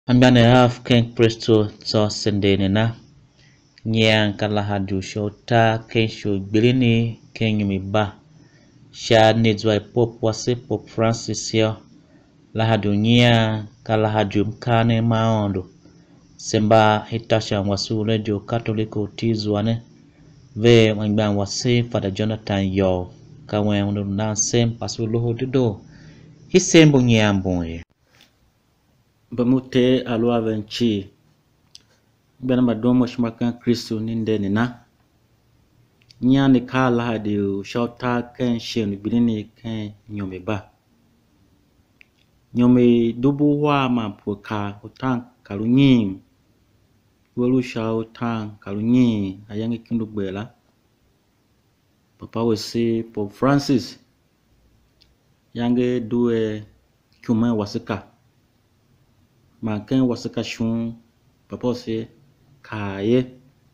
Ambia na half ken presto so sendene na nyang kalahadu shota ken sho gbilini ken yumi ba sha nedzwa pop wase pop Francis yo lahadu nyang kalahadu mkane Aondo semba hitasha wasu radio katoliko tizwane ve wangban wase Fada Jonathan Yough kawen ndo na sem pasu Lohodedoo hisembo nyambonye bamute alwa venchi bena madomo shmakan Kristo ninde na nyani ka Lahadi shota ken shen bilini ken nyomi ba nyomi dubu wa mapuka utang kalunyi welu sha utang kalunyi ayangi kindu gbela papa wese Pope Francis yange duwe kuma wasika maken wasika shun papa wese kaye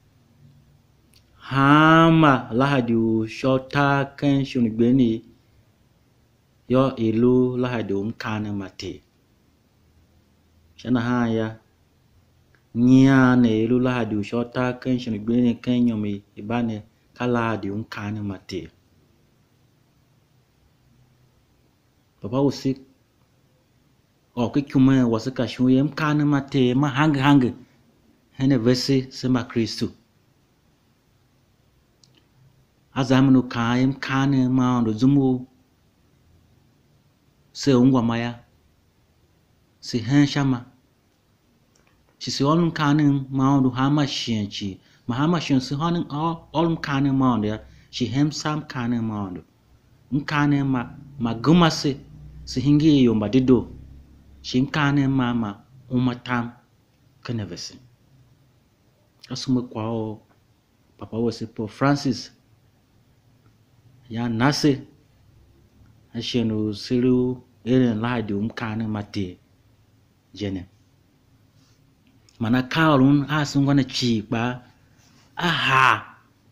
hama Lahadi shota ken shun gbeni yo ilu Lahadi mkane mate shana haya nyane ilu Lahadi shota ken shun gbeni ken nyomi ibane Lahadi mkane mate papa usik okikume wasika shun mkane mate ma hang hene vese sema Kristo azamunu kaim kane Aondo zumu se ungwa maya si henshama si olum kane Aondo hama shenchi mahama shen si hanin olum kane Aondo ya si hemsam kane Aondo mkane ma gumase si hingi yomba dido si mkane ma umatam kene vese asume kwao papa wese Pope Francis ya nase ashenu silu eren Lahadi mkane mate jene mana kaolun asungwana chikba aha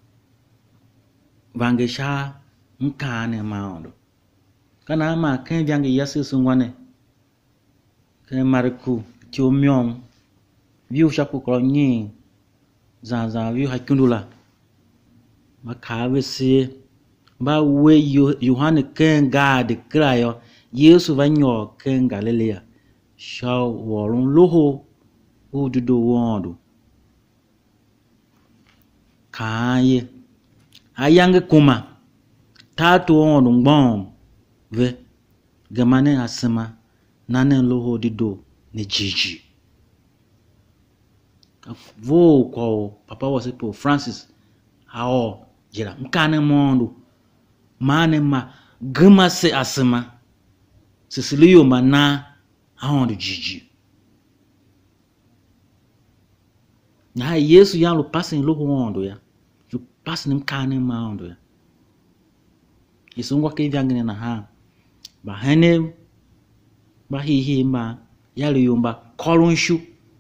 vangesha mkane Aondo kana ma ken vyange yase sungwane ken mariku tiomyong viu shapu kolonyi zanzan viu hakundula makawe se ba we Yohane ken gade krayo Yesu vanyo ken Galilea shaw worun Lohodedoo wondo kaye ayange kuma tatu wondo ngbom ve gamane asema nane Lohodedoo ne jiji vo ko papa wase Pope Francis hao jira mkane Aondo mane ma gama se asema sisiliyo mana Aondo jiji na Yesu ya lo pasin Lohodedoo ya lo pasin mkane Aondo ya isungwa ke vyangene na ha ba hene ba hihi ma yali yomba kolonshu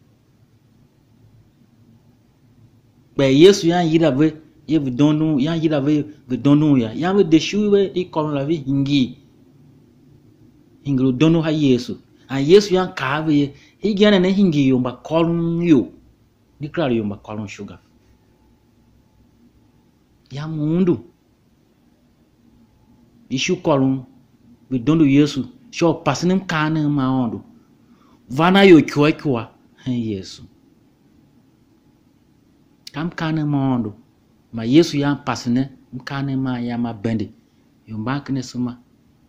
ba Yesu ya yira ve ye vidonu ya yira ve vidonu ya ve deshuwe I kolon la vi hingi hinglo donu ha Yesu a Yesu ya kave higene ne hingi yomba kolon yo diklar yomba kolon sugar ya mundu ishu kolon vidonu Yesu sho pasinem kane Aondo vana yo kwa Yesu kam kane Aondo ma Yesu ya pasine mkane ma ya ma bende yomba kene suma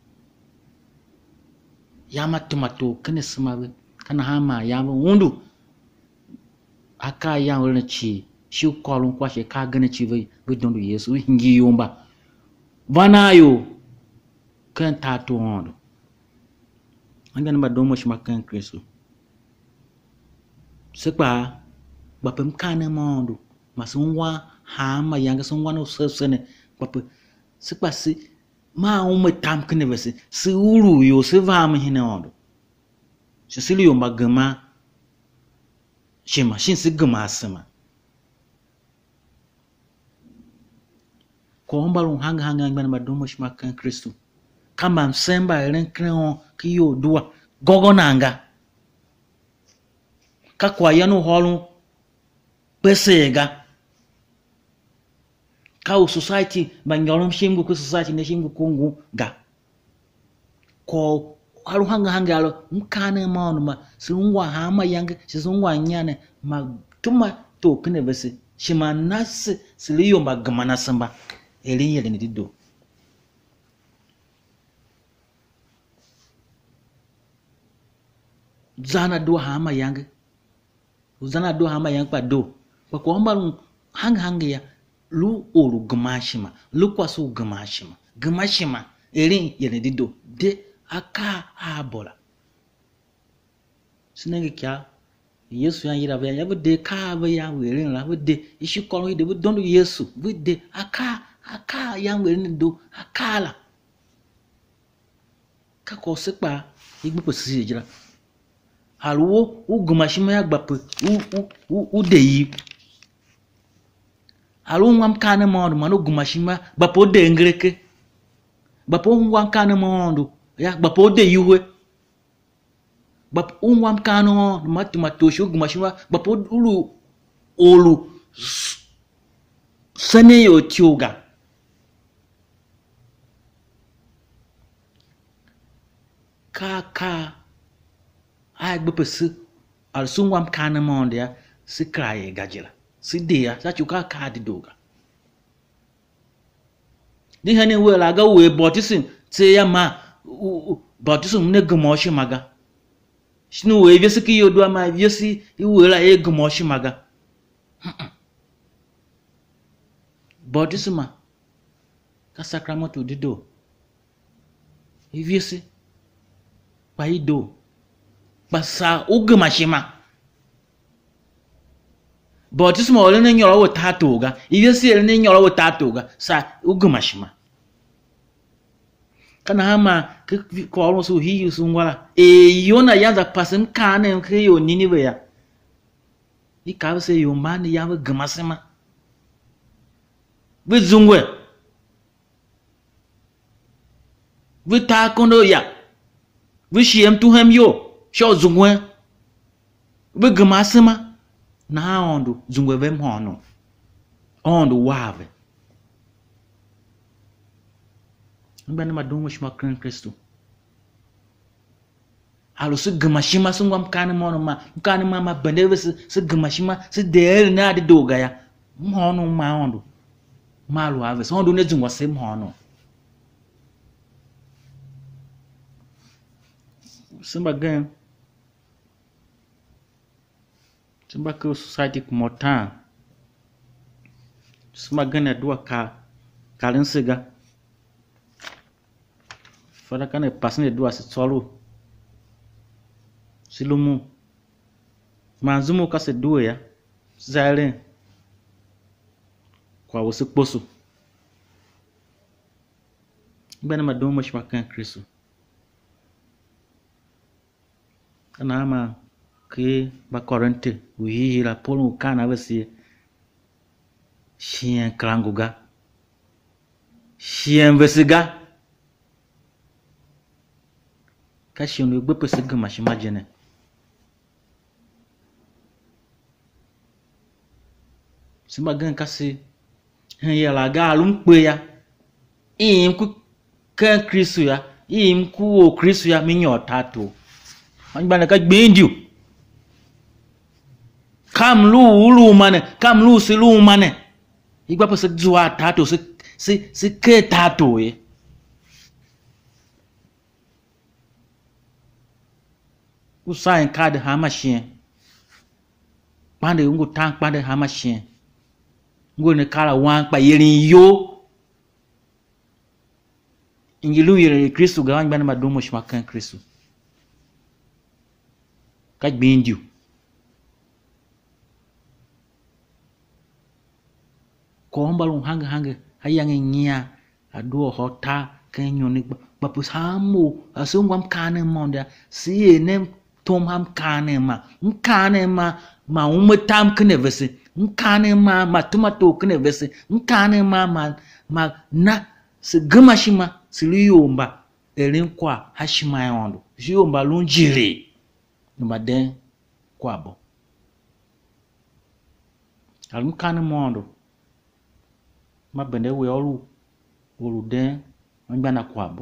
ya ma tomato kene suma we kana hama ya wundu aka ya wona chi shu kolon kwa she ka gane chi we dondo Yesu hingi yomba vana yo kan tatu Aondo angana madomo shmakan Kristo sekpa bapem kane Aondo masungwa hama yanga sungwa no sesene bapem sekpa si ma ume tam kene vese si uru yo se va me hine Aondo sisili yo magama shema shin si gama asema ko hombalun hanga angana madomo shmakan Kristo kama msemba elenkreon kiyo dua gogo nanga Kakwa yanu holu pesega. Ka society bangolom shimgu ku society ne shimgu kungu ga. Ko haru hanga alo mkane maonu ma silungwa hama yange silungwa nyane ma tuma to kene vese shima nasi siliyo magamana samba elinye le nidido zana do hama yange uzana do hama yange pa do pa ko hanga ya lu olu gamashima lu kwasu gamashima elinye le nidido de aka abola sinenge kya Yesu yan yira ya de ka ba ya were la de ishi kolo de don Yesu de aka yan were ni do akala ka ko sepa igbe posisi jira haluwo ugumashima ya gbape u de yi halu nwam kana mo ma no gumashima gbape de ngreke gbape nwam kana mo ya gbapo de yuwe bap unwam kano matuma shu gumashima bapo olu sane yo tioga ka ai bapese al sunwam kana monde ya sikraye gajira sidia sa chuka ka didoga di hane we la ga we botisin te ya ma baptism ne gumoshi maga shinu we vyesi ki yodo ma vyesi iwela e gumoshi maga baptism ka sacramento dido vyesi pa ido basa ugumashima baptism ole ne nyoro wo tatoga vyesi ele ne nyoro wo tatoga sa ugumashima kana hama ko almost hiyu sungwala yona yanza pasim kane ke yo niniwe ya ikawe se yo mani yawe gamasema we zungwe we ta kondo ya we shiem tu hem yo sho zungwe we gamasema na ondo zungwe vem hono ondo wave mbana madongo shima Kristo alo se gamashima sungwa mkane ma bandewe se gamashima se de na de doga ya mhono ma ondo malu ave so ondo ne zungwa se mhono simba ko society kumota simba gan adua kalin siga Fada kana pasne do as solo silumu manzumu ka se do ya zalen kwa wosi poso bana madomo shima kan Kristo kana ama ke ba korante wi la polo kana wesi chien kranguga chien vesiga kashi no gbe pese gamashima jene simba gan kasi hen ya la ga alum pe ya ku kan Kristo ya ku o Kristo ya minyo tato anba na ka gbendio kam lu mane kam lu si lu mane igba pese zuwa tato se ke tato e usain card ha machine pande ungo tank pande ha machine ngo ne kala wan pa yerin yo ingilu yere Kristo ga wan bana madomo shima kan Kristo ka gbendio ko mbalun hanga hayange nya ado hota kenyo ni bapus hamu asungwa mkane monda si ne tom ham kane ma umutam kene vese mkane ma tomato kene vese mkane ma na se gamashima siliyomba elinkwa hashima yondo siyomba lunjiri numaden kwabo Mkaneem mondo ma bende we olu den wangba na kwabo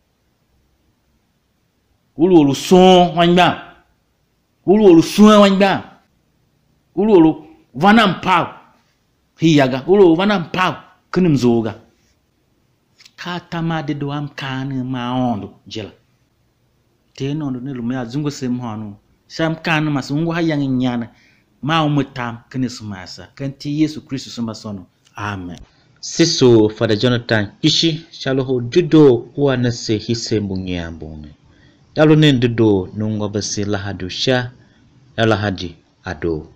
olu son wangba olu son wangba olu vanam pau hiyaga olu vanam pau kunim zoga ka tama de do Mkaneem ma Aondo jela te nondo ne lumya zungo sem hanu sam Mkaneem ma sungo hayang nyana ma umutam kinisumasa kanti Yesu Kristo sumasono amen. Siso Fada Jonathan ishi Lohodedoo kuwa nase hise mbungyambune dalo nendudo nungwa basi Lahadi sha Lahadi ado.